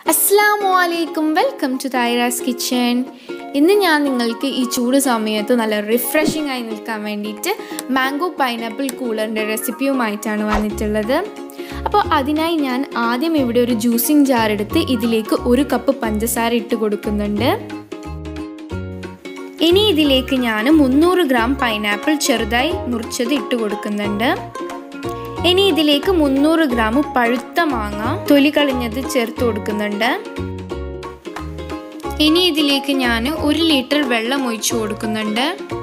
Assalamualaikum, welcome to Thaira's Kitchen. ഇന്ന് ഞാൻ നിങ്ങൾക്ക് ഈ ചൂട് സമയത്ത് നല്ല റിഫ്രഷിംഗ് ആയി നിൽക്കാൻ വേണ്ടിയിട്ട് മാംഗോ പൈനാപ്പിൾ കൂളറിൻ്റെ റെസിപ്പിയുമായിട്ടാണ് വന്നിട്ടുള്ളത്. അപ്പോൾ അതിനായി ഞാൻ ആദ്യം ഇവിടെ ഒരു ജ്യൂസിംഗ് ജാർ എടുത്ത് ഇതിലേക്ക് 1 കപ്പ് പഞ്ചസാര ഇട്ട് കൊടുക്കുന്നുണ്ട്. ഇനി ഇതിലേക്ക് ഞാൻ 300 ഗ്രാം പൈനാപ്പിൾ ചെറുതായി മുറിച്ചത് ഇട്ട് കൊടുക്കുന്നുണ്ട്. ഇനി ഇതിലേക്ക് 300 ഗ്രാം പഴുത്ത മാങ്ങ തൊലി കളഞ്ഞത് ചേർത്ത് കൊടുക്കുന്നുണ്ട്. ഇനി ഇതിലേക്ക് ഞാൻ 1 ലിറ്റർ വെള്ളം ഒഴിച്ചു കൊടുക്കുന്നുണ്ട്.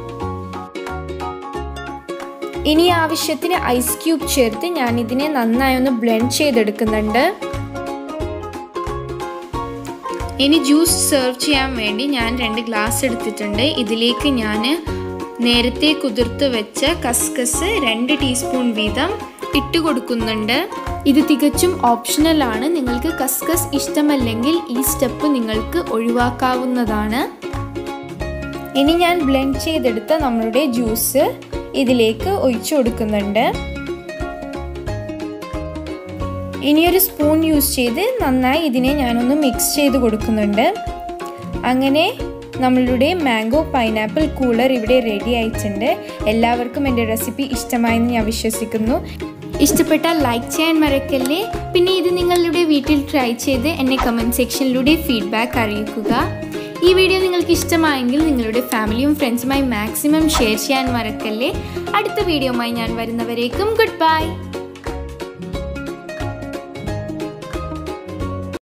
ഇനി ആവശ്യത്തിന് ഐസ് ക്യൂബ് ചേർത്ത് ഞാൻ ഇതിനെ നന്നായി ഒന്ന് ബ്ലെൻഡ് ചെയ്തെടുക്കുന്നുണ്ട്. ഇനി ജ്യൂസ് സെർവ് ചെയ്യാൻ വേണ്ടി ഞാൻ 2 ഗ്ലാസ് എടുത്തിട്ടുണ്ട്. ഇതിലേക്ക് ഞാൻ നേരത്തെ കുതിർത്ത് വെച്ച കസ്കസ് 2 ടീസ്പൂൺ വീതം ഇട്ട് കൊടുക്കുന്നുണ്ട്. ഇത് തികച്ചും ഓപ്ഷണൽ ആണ്. നിങ്ങൾക്ക് കസ്കസ് ഇഷ്ടമല്ലെങ്കിൽ ഈ സ്റ്റെപ്പ് നിങ്ങൾക്ക് ഒഴിവാക്കാവുന്നതാണ്. ഇനി ഞാൻ ബ്ലെൻഡ് ചെയ്തെടുത്ത നമ്മളുടെ ജ്യൂസ് ഇതിലേക്ക് ഒഴിച്ചു കൊടുക്കുന്നുണ്ട്. ഇനി ഒരു സ്പൂൺ യൂസ് ചെയ്ത് നന്നായി ഇതിനെ ഞാനൊന്ന് മിക്സ് ചെയ്ത് കൊടുക്കുന്നുണ്ട്. അങ്ങനെ നമ്മളുടെ മാംഗോ പൈനാപ്പിൾ കൂളർ ഇവിടെ റെഡി ആയിട്ടുണ്ട്. എല്ലാവർക്കും എൻ്റെ റെസിപ്പി ഇഷ്ടമായെന്ന് ഞാൻ വിശ്വസിക്കുന്നു. ഇഷ്ടപ്പെട്ടാൽ ലൈക്ക് ചെയ്യാൻ മറക്കല്ലേ. പിന്നെ ഇത് നിങ്ങളുടെ വീട്ടിൽ ട്രൈ ചെയ്ത് എന്നെ കമൻറ്റ് സെക്ഷനിലൂടെ ഫീഡ്ബാക്ക് അറിയിക്കുക. ഈ വീഡിയോ നിങ്ങൾക്ക് ഇഷ്ടമായെങ്കിൽ നിങ്ങളുടെ ഫാമിലിയും ഫ്രണ്ട്സുമായി മാക്സിമം ഷെയർ ചെയ്യാൻ മറക്കല്ലേ. അടുത്ത വീഡിയോയുമായി ഞാൻ വരുന്നവരേക്കും ഗുഡ് ബൈ.